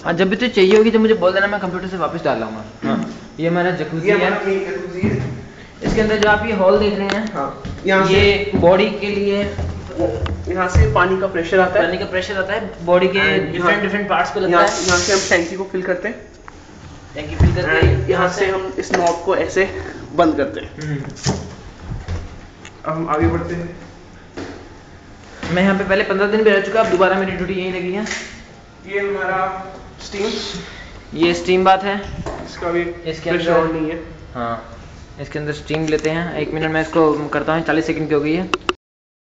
जब भी तो चाहिए होगी, जब मुझे बोल देना, मैं कंप्यूटर से वापस डाल लाऊंगा। हाँ। ये हमारा जकूज़ी है। इसके अंदर जो आप ये हॉल देख रहे हैं, हाँ, यहाँ ये बॉडी के लिए, यहाँ से पानी का प्रेशर आता है, बॉडी के डिफरेंट पार्ट्स पे लगता है। यहाँ से हम टैंकी को फिल करते हैं, यहाँ से हम इस नॉब को ऐसे बंद करते हैं। अब हम आगे बढ़ते हैं। मैं यहाँ पे पहले 15 दिन भी रह चुका, अब दोबारा मेरी ड्यूटी यहीं लगी है। ये हमारा स्टीम, ये स्टीम बात है, इसका भी इसके प्रेशर अंदर ऑन नहीं है। हाँ, इसके अंदर स्टीम लेते हैं। 1 मिनट में इसको करता हूँ, 40 सेकंड की हो गई है।